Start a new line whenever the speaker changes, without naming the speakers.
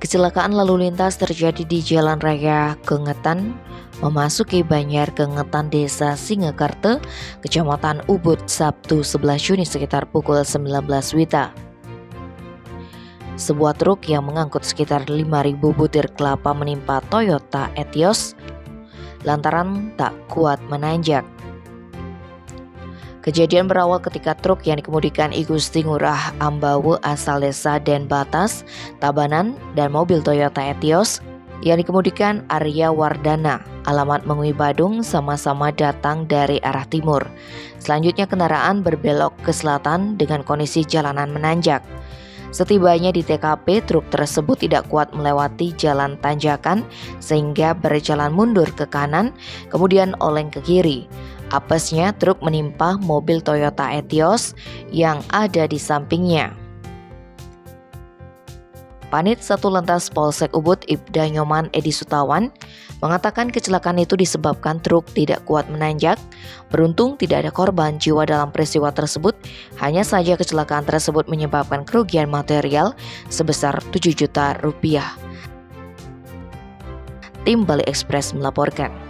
Kecelakaan lalu lintas terjadi di Jalan Raya Kengetan memasuki Banjar Kengetan Desa Singakarte, Kecamatan Ubud, Sabtu 11 Juni sekitar pukul 19 WITA. Sebuah truk yang mengangkut sekitar 5.000 butir kelapa menimpa Toyota Etios lantaran tak kuat menanjak. Kejadian berawal ketika truk yang dikemudikan I Gusti Ngurah Ambawe asal desa Denbatas, Tabanan, dan mobil Toyota Etios yang dikemudikan Arya Wardana, alamat Mengui Badung, sama-sama datang dari arah timur. Selanjutnya kendaraan berbelok ke selatan dengan kondisi jalanan menanjak. Setibanya di TKP, truk tersebut tidak kuat melewati jalan tanjakan sehingga berjalan mundur ke kanan, kemudian oleng ke kiri. Apesnya truk menimpa mobil Toyota Etios yang ada di sampingnya. Panit Satlantas Polsek Ubud Ibda Nyoman Edi Sutawan mengatakan kecelakaan itu disebabkan truk tidak kuat menanjak. Beruntung tidak ada korban jiwa dalam peristiwa tersebut. Hanya saja kecelakaan tersebut menyebabkan kerugian material sebesar 7 juta rupiah. Tim Bali Express melaporkan.